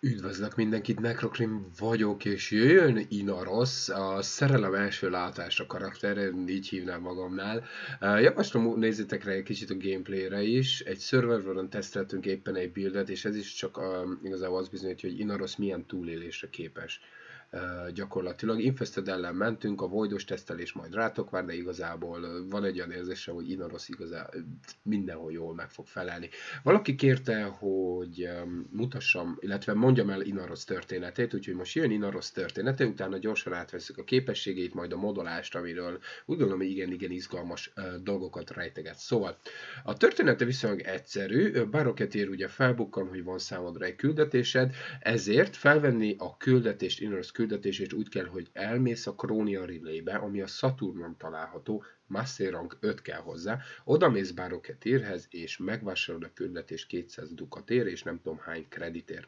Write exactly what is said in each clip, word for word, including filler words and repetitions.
Üdvözlök mindenkit, Nekrokrim vagyok, és jöjjön Inaros, a szerelem első látásra karakter, én így hívnám magamnál. Uh, Javaslom, nézzétek rá egy kicsit a gameplayre is, egy serveron teszteltünk éppen egy buildet, és ez is csak um, igazából az bizonyítja, hogy Inaros milyen túlélésre képes. Uh, gyakorlatilag Infested ellen mentünk, a Voidos tesztelés majd rátok vár, de igazából uh, van egy olyan érzésem, hogy Inaros igazából mindenhol jól meg fog felelni. Valaki kérte, hogy um, mutassam, illetve mondjam el Inaros történetét, úgyhogy most jön Inaros története, utána gyorsan átveszük a képességét, majd a modolást, amiről úgy gondolom, hogy igen-igen izgalmas uh, dolgokat rejteget. Szóval a története viszonylag egyszerű, Baroketér ugye felbukkan, hogy van számodra egy küldetésed, ezért felvenni a küldetést, Inaros küldetését úgy kell, hogy elmész a Krónia Relay-be, ami a Saturnon található, Master Rank öt kell hozzá, oda mész Baroketérhez, és megvásárolod a küldetés kétszáz dukatér, és nem tudom hány kreditér.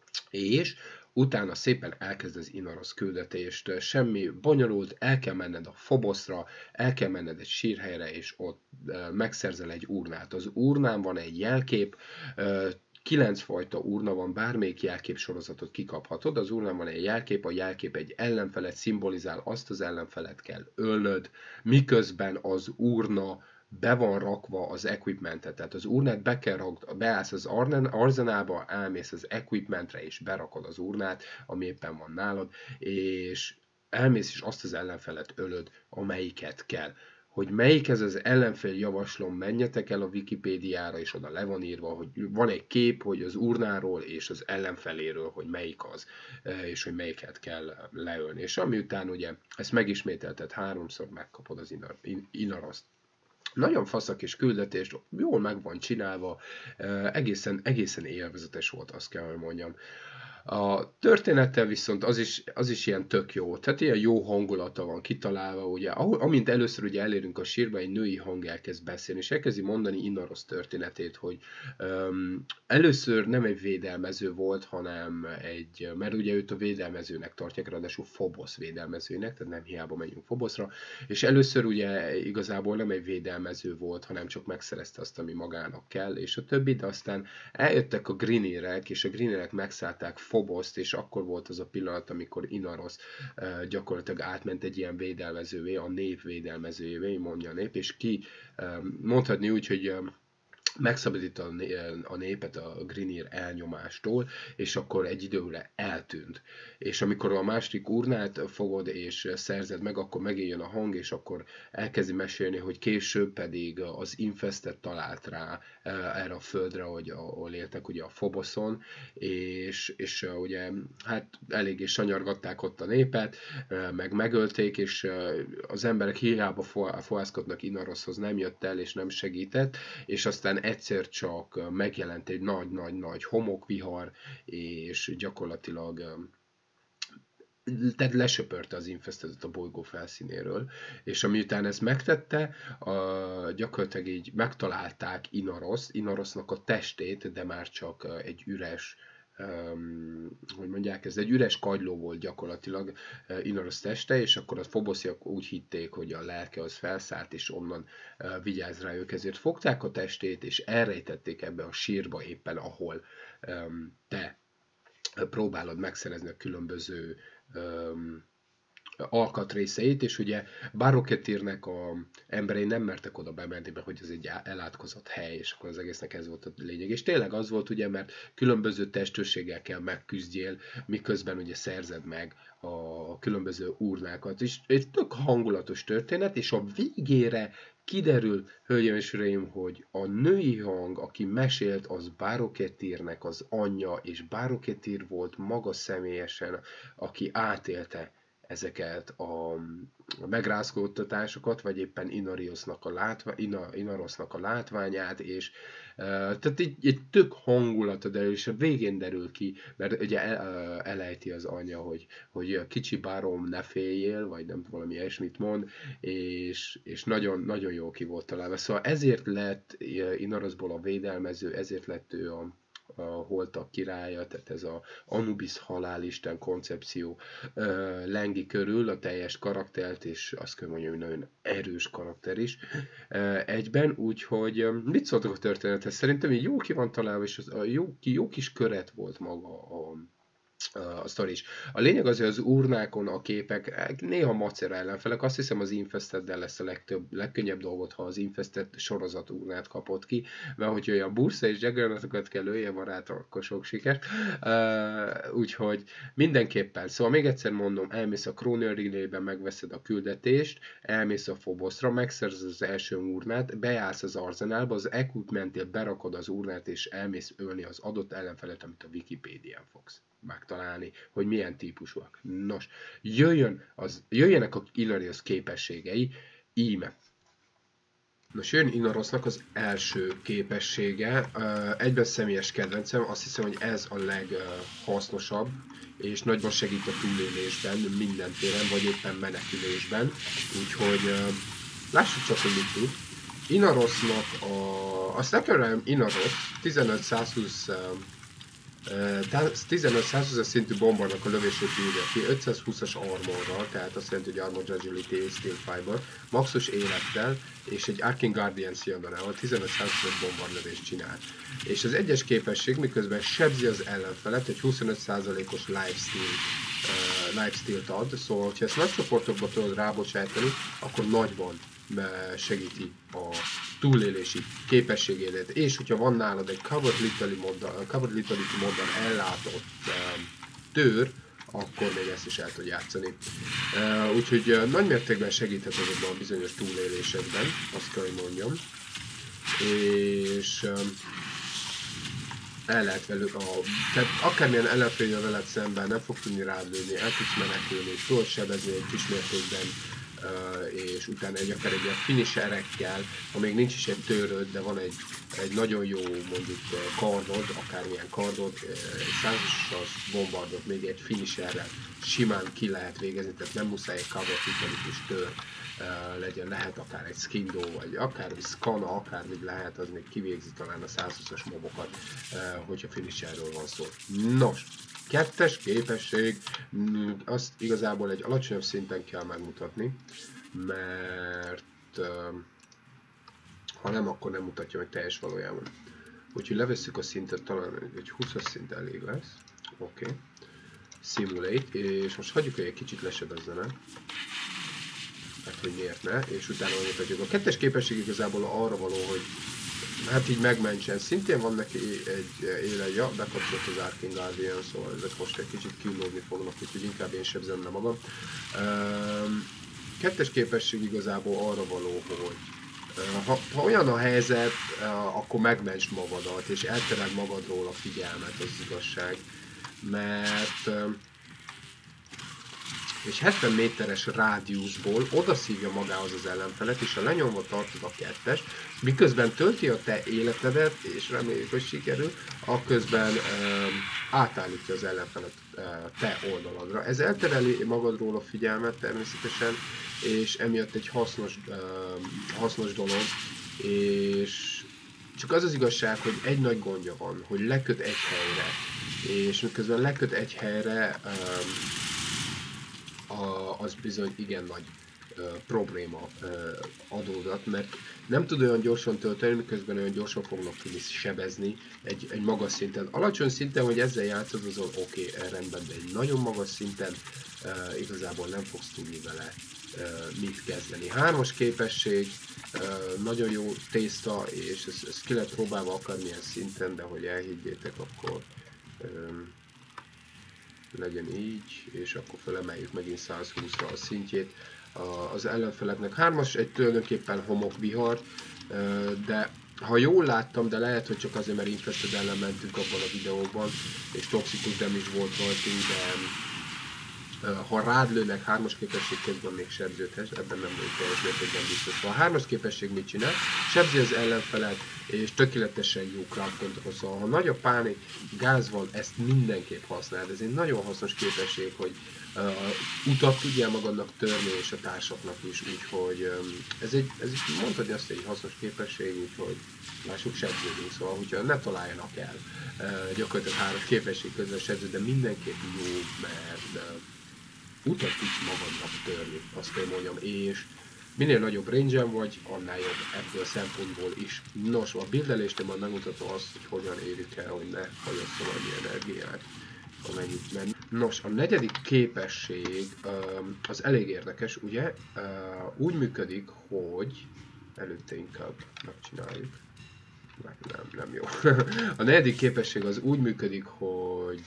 És utána szépen elkezd az Inaros küldetést, semmi bonyolult, el kell menned a Phobosra, el kell menned egy sírhelyre, és ott megszerzel egy urnát. Az urnán van egy jelkép, kilenc fajta urna van, bármelyik jelkép sorozatot kikaphatod, az urnán van egy jelkép, a jelkép egy ellenfelet szimbolizál, azt az ellenfelet kell ölnöd, miközben az urna be van rakva az equipmentet, tehát az urnát be kell rakd, beállsz az arzenába, elmész az equipmentre és berakod az urnát, ami éppen van nálad, és elmész és azt az ellenfelet ölöd, amelyiket kell. Hogy melyik ez az ellenfél, javaslom, menjetek el a Wikipédiára, és oda le van írva, hogy van egy kép, hogy az urnáról és az ellenfeléről, hogy melyik az, és hogy melyiket kell leölni. És amiután ugye ezt megismételted háromszor, megkapod az Inaroszt. Nagyon fasz a kis küldetés, jól meg van csinálva, egészen, egészen élvezetes volt, azt kell, hogy mondjam. A története viszont az is, az is ilyen tök jó, tehát ilyen jó hangulata van kitalálva, ugye, amint először ugye elérünk a sírba, egy női hang elkezd beszélni, és elkezdi mondani Inaros történetét, hogy um, először nem egy védelmező volt, hanem egy, mert ugye őt a védelmezőnek tartják, ráadásul Phobos védelmezőnek, tehát nem hiába megyünk Phobosra, és először ugye igazából nem egy védelmező volt, hanem csak megszerezte azt, ami magának kell, és a többi, de aztán eljöttek a Grineerek, és a Grineerek megszállták Phoboszt, és akkor volt az a pillanat, amikor Inaros uh, gyakorlatilag átment egy ilyen védelmezővé, a nép védelmezőjévé, mondja a nép, és ki uh, mondhatni úgy, hogy uh, megszabadít a népet a Grineer elnyomástól, és akkor egy időre eltűnt. És amikor a másik urnát fogod és szerzed meg, akkor megjön a hang, és akkor elkezdi mesélni, hogy később pedig az Infested talált rá erre a földre, hogy ahol éltek ugye a Phoboson, és, és ugye hát eléggé sanyargatták ott a népet, meg megölték, és az emberek hiába fohászkodnak Inaroshoz, nem jött el, és nem segített, és aztán egyszer csak megjelent egy nagy-nagy-nagy homokvihar, és gyakorlatilag tehát lesöpörte az Infestedet a bolygó felszínéről, és amiután ezt megtette, a, gyakorlatilag így megtalálták Inaroszt, Inarosnak a testét, de már csak egy üres, Um, hogy mondják, ez egy üres kagyló volt gyakorlatilag uh, Inaros teste, és akkor a Phobosiak úgy hitték, hogy a lelke az felszállt, és onnan uh, vigyáz rá ők, ezért fogták a testét, és elrejtették ebbe a sírba éppen, ahol um, te próbálod megszerezni a különböző um, alkatrészeit, és ugye Baroketérnek a emberei nem mertek oda bemenni be, hogy ez egy elátkozott hely, és akkor az egésznek ez volt a lényeg. És tényleg az volt ugye, mert különböző testőséggel kell megküzdjél, miközben ugye szerzed meg a különböző urnákat. És egy tök hangulatos történet, és a végére kiderül, hölgyeim és uraim, hogy a női hang, aki mesélt, az Baroketérnek az anyja, és Baroketér volt maga személyesen, aki átélte ezeket a megrázkódtatásokat, vagy éppen Inariosnak a, látva, Ina, Inarosnak a látványát, és uh, tehát így egy tök hangulata derül, és a végén derül ki, mert ugye el, uh, elejti az anya, hogy, hogy kicsi bárom, ne féljél, vagy nem valami ilyesmit mond, és, és nagyon, nagyon jó ki volt találva. Szóval ezért lett Inarosból a védelmező, ezért lett ő a a holtak királya, tehát ez a Anubis halálisten koncepció uh, lengi körül a teljes karaktert, és azt kell mondjam, hogy nagyon erős karakter is uh, egyben, úgyhogy um, mit szóltok a történethez? Szerintem így jó ki van találva, és az, a jó, jó kis köret volt maga a a sztori is. A lényeg az, hogy az urnákon a képek néha macera ellenfelek. Azt hiszem az Infesteddel lesz a legtöbb, legkönnyebb dolgot, ha az Infested sorozat urnát kapott ki, mert hogy olyan bursa és jaggernatokat kell lője barát, akkor sok sikert. Uh, úgyhogy mindenképpen. Szóval még egyszer mondom, elmész a Chrono Relay-ben, megveszed a küldetést, elmész a Phobosra, megszerzed az első urnát, bejársz az arzenálba, az equipmentnél berakod az urnát, és elmész ölni az adott ellenfelet, amit a Wikipédián fogsz megtalálni, hogy milyen típusúak. Nos, jöjjön az, jöjjenek a Inarius képességei, íme. Nos, jön Inarosnak az első képessége, egyben személyes kedvencem, azt hiszem, hogy ez a leghasznosabb, és nagyban segít a túlélésben, minden téren, vagy éppen menekülésben, úgyhogy lássuk csak, hogy mit tud. Inarosnak a... Azt nekem Inaros tizenöt százhúsz tizenöt százhúszas szintű bombarnak a lövését írja ki, ötszázhúszas armorral, tehát azt jelenti, hogy Armored Agility és Steel Fiber, maxos élettel, és egy Arcane Guardian Szildanával tizenöt százhúszas bombarlövést csinál. És az egyes képesség, miközben sebzi az ellenfelet, egy huszonöt százalékos lifesteal, uh, lifesteal-t ad, szóval, hogyha ezt nagy csoportokba tudod rábocsátani, akkor nagyban segíti a túlélési képességédet, és hogyha van nálad egy Covered Lethality moddal, Covered Lethality moddal ellátott um, tőr, akkor még ezt is el tud játszani. Uh, úgyhogy uh, nagy mértékben segíthet azokban a bizonyos túlélésekben, azt kell, hogy mondjam. És um, el lehet velük, a, tehát akármilyen ellenfél veled szemben nem fog tudni rád lőni, el tudsz menekülni, tudod sebezni egy kis mértékben, Uh, és utána egy akár egy ilyen finisherekkel, ha még nincs is egy tőröd, de van egy, egy nagyon jó mondjuk kardod, akármilyen kardod, egy százas bombardot, még egy finisherrel simán ki lehet végezni, tehát nem muszáj egy cover is tőr uh, legyen, lehet akár egy skindó, vagy akár egy skana, akármit lehet, az még kivégzi talán a százhúszas mobokat, uh, hogyha finisherről van szó. Nos, kettes képesség, azt igazából egy alacsonyabb szinten kell megmutatni, mert uh, ha nem, akkor nem mutatja meg teljes valójában. Úgyhogy levesszük a szintet, talán egy húszas szint elég lesz. Oké. Okay. Simulate, és most hagyjuk, hogy egy kicsit lesebezzenek. Hát, hogy miért ne, és utána mutatjuk. A kettes képesség igazából arra való, hogy hát így megmentsen. Szintén van neki egy éleja, bekapcsolt az Arcane Guardian, szóval ezek most egy kicsit kínlódni fognak, úgyhogy inkább én sebzem le magam. Kettes képesség igazából arra való, hogy ha, ha olyan a helyzet, akkor megments magadat, és eltereld magadról a figyelmet, az igazság. Mert és hetven méteres rádiuszból oda szívja magához az ellenfelet, és ha lenyomva tartod a kettes, miközben tölti a te életedet, és reméljük, hogy sikerül, akközben um, átállítja az ellenfelet uh, te oldaladra. Ez eltereli magadról a figyelmet természetesen, és emiatt egy hasznos, uh, hasznos dolog, és csak az az igazság, hogy egy nagy gondja van, hogy leköt egy helyre, és miközben leköt egy helyre, um, A, az bizony igen nagy uh, probléma uh, adódott, mert nem tud olyan gyorsan tölteni, miközben olyan gyorsan fognak tudni sebezni egy, egy magas szinten. Alacsony szinten, hogy ezzel játszod, azon oké, okay, rendben, de egy nagyon magas szinten uh, igazából nem fogsz tudni vele uh, mit kezdeni. Hármas képesség, uh, nagyon jó tészta, és ezt, ezt ki lehet próbálva akármilyen szinten, de hogy elhiggyétek, akkor um, legyen így, és akkor felemeljük megint százhúszra a szintjét az ellenfeleknek. Hármas egy tulajdonképpen homokvihar, de ha jól láttam, de lehet, hogy csak azért, mert Infested ellen mentünk abban a videóban, és toxikus damage volt rajtunk, de ha rád lőnek hármas képesség közben még sebződhetsz, ebben nem vagyok teljes mértékben biztos. A hármas képesség mit csinál? Sebzi az ellenfelet, és tökéletesen jó crowd control. Szóval ha nagy a pánik, gáz van, ezt mindenképp használd. Ez egy nagyon hasznos képesség, hogy uh, utat tudjál magadnak törni, és a társaknak is, úgyhogy um, ez egy, ez is mondhatni azt, egy hasznos képesség, úgyhogy lássuk, sebződünk, szóval hogyha ne találjanak el uh, gyakorlatilag három képesség közben sebző, de mindenképp jó, mert uh, utat tudsz magadnak törni, azt kell mondjam, és minél nagyobb range-en vagy, annál jobb ebből a szempontból is. Nos, a buildelésnél majd megmutatom azt, hogy hogyan érjük el, hogy ne hagyasszon annyi energiát. amennyit menni. Nos, a negyedik képesség az elég érdekes, ugye? Úgy működik, hogy előtte inkább megcsináljuk. Nem, nem jó. A negyedik képesség az úgy működik, hogy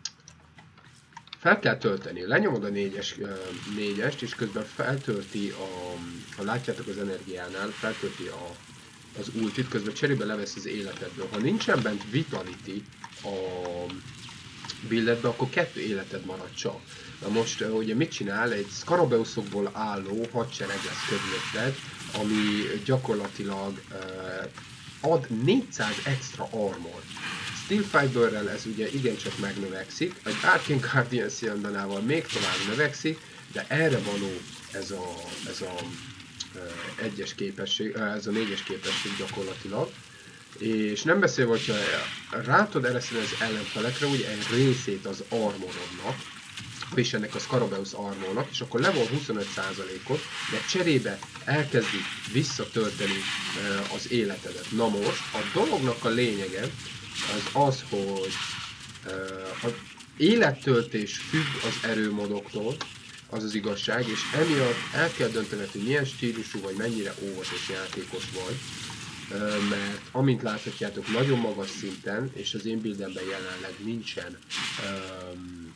fel kell tölteni. Lenyomod a négyes, négyest, és közben feltölti, a, ha látjátok az energiánál, feltölti a, az ultit, közben cserébe levesz az életedből. Ha nincsen bent Vitality a buildedbe, akkor kettő életed marad csak. Na most ugye mit csinál? Egy Scarabeusokból álló hadsereg lesz körülötted, ami gyakorlatilag uh, ad négyszáz extra armor. Steel Fiberrel ez ugye igencsak megnövekszik, egy Arcane Guardian Sziandanával még tovább növekszik, de erre való ez a, ez a uh, egyes képesség, uh, ez a négyes képesség gyakorlatilag. És nem beszélve, hogyha rá tudod ereszteni az ellenfelekre ugye egy részét az armorodnak, és ennek a Scarabeus armornak, és akkor levon huszonöt százalékot, de cserébe elkezdi visszatölteni az életedet. Na most, a dolognak a lényege az az, hogy az élettöltés függ az erőmodoktól, az az igazság, és emiatt el kell döntened, hogy milyen stílusú vagy mennyire óvatos játékos vagy, mert amint láthatjátok, nagyon magas szinten, és az én buildemben jelenleg nincsen um,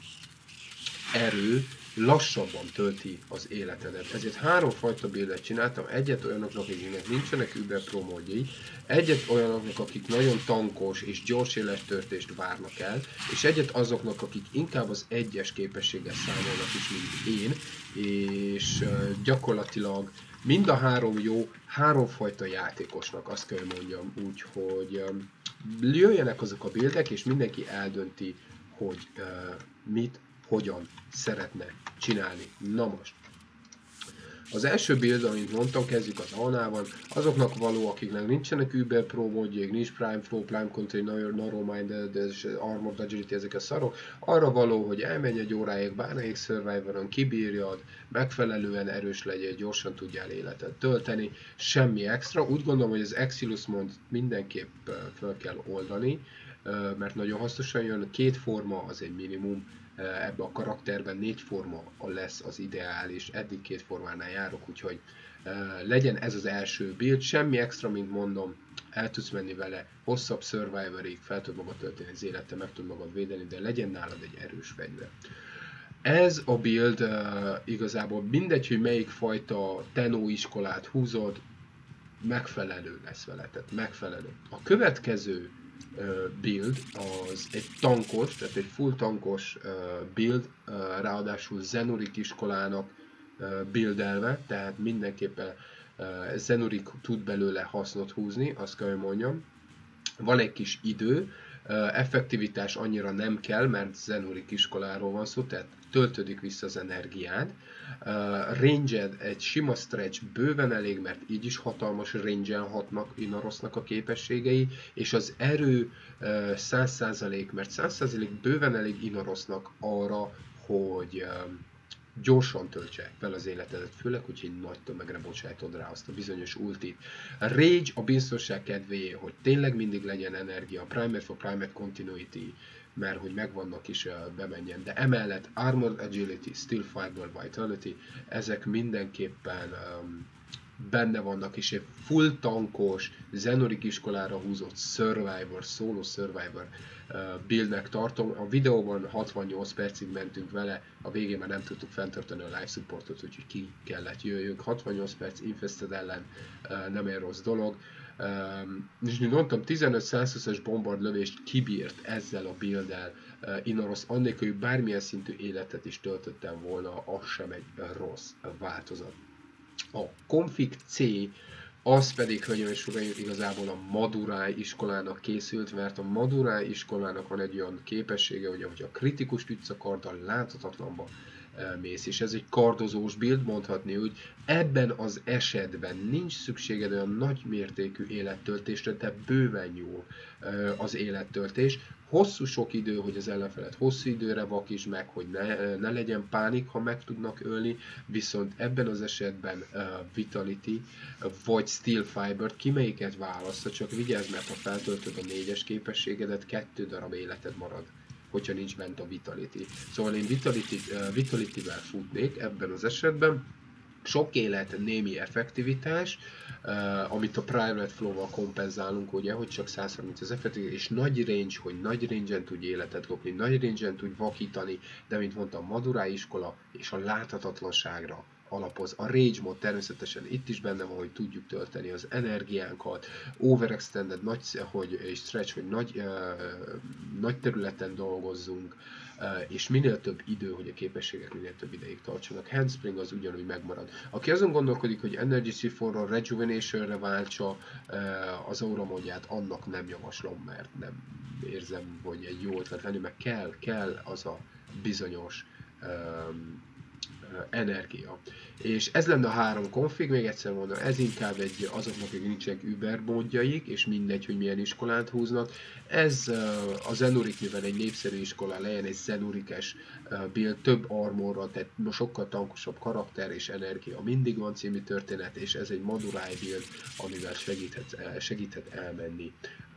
erő, lassabban tölti az életedet. Ezért három fajta buildet csináltam, egyet olyanoknak, akiknek nincsenek Uber Pro módjai, egyet olyanoknak, akik nagyon tankos és gyors élettörtést várnak el, és egyet azoknak, akik inkább az egyes képességgel számolnak is, mint én, és uh, gyakorlatilag mind a három jó, háromfajta játékosnak, azt kell mondjam, úgyhogy um, jöjjenek azok a buildek, és mindenki eldönti, hogy uh, mit, hogyan szeretne csinálni. Na most, az első build, amit mondtam, kezdjük az Alnával, azoknak való, akiknek nincsenek Uber Pro módjék, nincs Prime Flow, Prime Control, Narrow-Minded, Armored Agility, ezek a szarok, arra való, hogy elmenj egy óráig bármelyik Survivoron, kibírjad, megfelelően erős legyél, gyorsan tudjál életet tölteni, semmi extra. Úgy gondolom, hogy az Exilus Mont mindenképp fel kell oldani, mert nagyon hasznosan jön, két forma az egy minimum, ebbe a karakterben négy forma lesz az ideális, eddig két formánál járok, úgyhogy uh, legyen ez az első build, semmi extra, mint mondom, el tudsz menni vele hosszabb Survivorig, fel tud magad tölteni az élettel, meg tud magad védeni, de legyen nálad egy erős fegyver. Ez a build uh, igazából mindegy, hogy melyik fajta Tenno iskolát húzod, megfelelő lesz vele, tehát megfelelő. A következő build az egy tankos, tehát egy full tankos build, ráadásul Zenurik iskolának buildelve, tehát mindenképpen Zenurik tud belőle hasznot húzni, azt kell, hogy mondjam. Van egy kis idő, effektivitás annyira nem kell, mert Zenurik iskoláról van szó, tehát töltődik vissza az energiád. Uh, Ranged egy sima stretch bőven elég, mert így is hatalmas range-en hatnak Inarosnak a képességei, és az erő uh, száz százalék, mert száz százalék bőven elég Inarosnak arra, hogy uh, gyorsan töltse fel az életedet, főleg, hogy egy nagy tömegre bocsájtod rá azt a bizonyos ultit. A Rage a biztonság kedvéért, hogy tényleg mindig legyen energia, Primer for Primer Continuity, mert hogy megvannak is, bemenjen, de emellett Armored Agility, Steel Fiber, Vitality, ezek mindenképpen um, benne vannak, és egy full tankos, Zenurik iskolára húzott Survivor, Solo Survivor uh, buildnek tartom. A videóban hatvannyolc percig mentünk vele, a végén már nem tudtuk fenntartani a live supportot, úgyhogy ki kellett jöjjünk. hatvannyolc perc Infested ellen uh, nem egy rossz dolog. Um, és mint mondtam, tizenöt százhúszas bombard lövést kibírt ezzel a builddel uh, Inaros, annélkül, hogy bármilyen szintű életet is töltöttem volna, az sem egy rossz változat. A Config C, az pedig, hölgyeim és uraim, igazából a Madurai iskolának készült, mert a Madurai iskolának van egy olyan képessége, hogy ahogy a kritikus ütsz a karddal láthatatlanba mész, és ez egy kardozós build, mondhatni úgy, ebben az esetben nincs szükséged olyan nagy mértékű élettöltésre, de bőven jó az élettöltés. Hosszú sok idő, hogy az ellenfelet hosszú időre vakíts meg, hogy ne, ne legyen pánik, ha meg tudnak ölni, viszont ebben az esetben uh, Vitality vagy Steel Fiber, ki melyiket választod, csak vigyázz, mert ha feltöltöd a négyes képességedet, kettő darab életed marad hogyha nincs bent a Vitality. Szóval én Vitality, Vitality-vel futnék ebben az esetben. Sok élet, némi effektivitás, uh, amit a Private Flow-val kompenzálunk, ugye, hogy csak száz harminc az effektivitás, és nagy range, hogy nagy range-en tudj életet kopni, nagy range-en tudj vakítani, de mint mondtam, Madurai iskola és a láthatatlanságra alapoz. A Rage Mod természetesen itt is benne van, hogy tudjuk tölteni az energiánkat, Overextended, nagy, hogy, és Stretch, hogy nagy, uh, nagy területen dolgozzunk, Uh, és minél több idő, hogy a képességek minél több ideig tartsanak. Handspring az ugyanúgy megmarad. Aki azon gondolkodik, hogy Energy Siphonról Rejuvenation-re váltsa uh, az Aura modját, annak nem javaslom, mert nem érzem, hogy egy jó ötlet lenni, mert kell, kell az a bizonyos um, energia. És ez lenne a három konfig, még egyszer mondom, ez inkább egy azoknak, akik nincsenek Uber módjaik, és mindegy, hogy milyen iskolát húznak. Ez a Zenurik, mivel egy népszerű iskola, legyen egy Zenurikes build, több armorral, tehát sokkal tankosabb karakter és energia mindig van című történet, és ez egy Madurai build, amivel segíthet, segíthet elmenni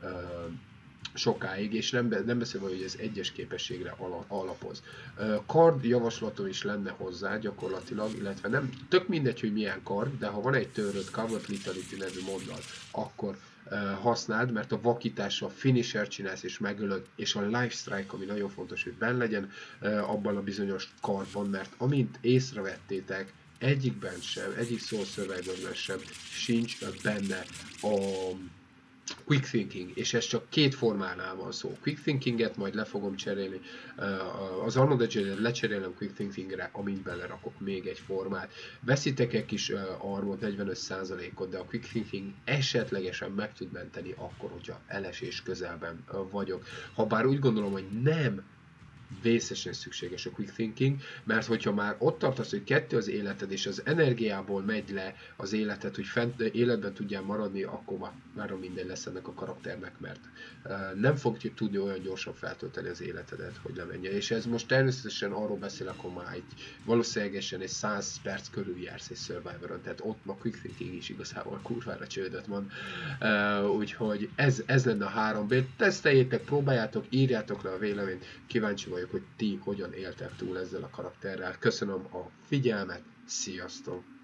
sokáig, és nem, nem beszélve, hogy ez egyes képességre alapoz. Kard javaslatom is lenne hozzá gyakorlatilag, illetve nem, tök mindegy, hogy milyen kard, de ha van egy törött Covered Vitality nevű moddal, akkor használd, mert a vakítással finisher csinálsz és megölöd, és a Life Strike, ami nagyon fontos, hogy benn legyen abban a bizonyos kardban, mert amint észrevettétek, egyikben sem, egyik Soul Survivorben sem sincs benne a Quick Thinking, és ez csak két formánál van szó. Quick Thinkinget majd le fogom cserélni, az Armored Edge-et lecserélem Quick Thinkingre, amint belerakok még egy formát. Veszitek egy kis armot, negyvenöt százalékot, de a Quick Thinking esetlegesen meg tud menteni akkor, hogyha elesés közelben vagyok. Habár úgy gondolom, hogy nem vészesen szükséges a Quick Thinking, mert hogyha már ott tartasz, hogy kettő az életed, és az energiából megy le az életed, hogy fent, életben tudjál maradni, akkor már, már minden lesz ennek a karakternek, mert uh, nem fog tudni olyan gyorsan feltölteni az életedet, hogy lemenjen. És ez most természetesen arról beszélek, akkor már egy, valószínűlegesen egy száz perc körül jársz egy Survivoron, tehát ott a Quick Thinking is igazából kurvára csődöt van. Uh, úgyhogy ez, ez lenne a három B. Teszteljétek, próbáljátok, írjátok le a véleményt, kíváncsi vagyok, hogy ti hogyan éltek túl ezzel a karakterrel. Köszönöm a figyelmet, sziasztok!